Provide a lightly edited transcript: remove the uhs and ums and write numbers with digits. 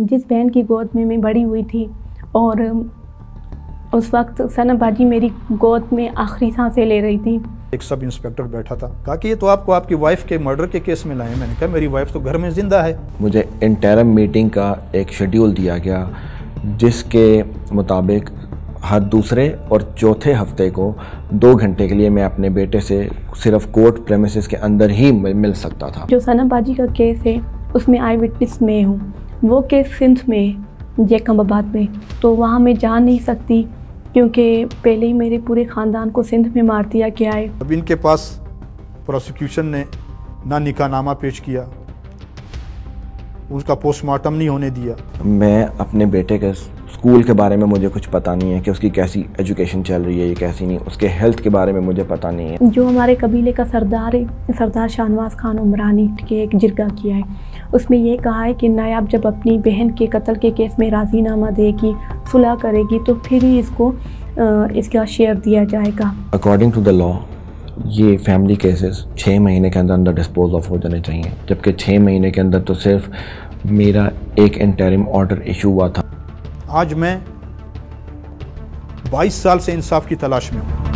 जिस बहन की गोद में मैं बड़ी हुई थी और उस वक्त सना बाजी मेरी गोद में आखिरी सांसें ले रही थी। एक सब इंस्पेक्टर बैठा था, कहा कि ये तो आपको आपकी वाइफ के मर्डर के केस में लाए। मैंने कहा मेरी वाइफ तो घर में जिंदा है। मुझे इंटरम मीटिंग का एक शेड्यूल दिया गया जिसके मुताबिक हर दूसरे और चौथे हफ्ते को 2 घंटे के लिए मैं अपने बेटे से सिर्फ कोर्ट प्रेमिसेस के अंदर ही मिल सकता था। जो सना बाजी का केस है उसमें आई विटनेस मैं हूँ। वो केस सिंध में जैकबाबाद में, तो वहाँ मैं जा नहीं सकती क्योंकि पहले ही मेरे पूरे ख़ानदान को सिंध में मार दिया गया है। अब इनके पास प्रोसिक्यूशन ने ना निकाहनामा पेश किया, उसका पोस्टमार्टम नहीं होने दिया। मैं अपने बेटे के स्कूल के बारे में मुझे कुछ पता नहीं है कि उसकी कैसी एजुकेशन चल रही है, ये कैसी नहीं, उसके हेल्थ के बारे में मुझे पता नहीं है। जो हमारे कबीले का सरदार है, सरदार शाहनवाज खान उमरानी के एक जिरगा किया है, उसमें ये कहा है कि नायाब जब अपनी बहन के कत्ल के केस में राज़ीनामा देगी, सुलह करेगी, तो फिर ही इसका शेयर दिया जाएगा। अकॉर्डिंग टू द लॉ ये फैमिली केसेस 6 महीने के अंदर अंदर डिस्पोज ऑफ हो जाने चाहिए, जबकि 6 महीने के अंदर तो सिर्फ मेरा एक इंटरिम ऑर्डर इशू हुआ था। आज मैं 22 साल से इंसाफ की तलाश में हूँ।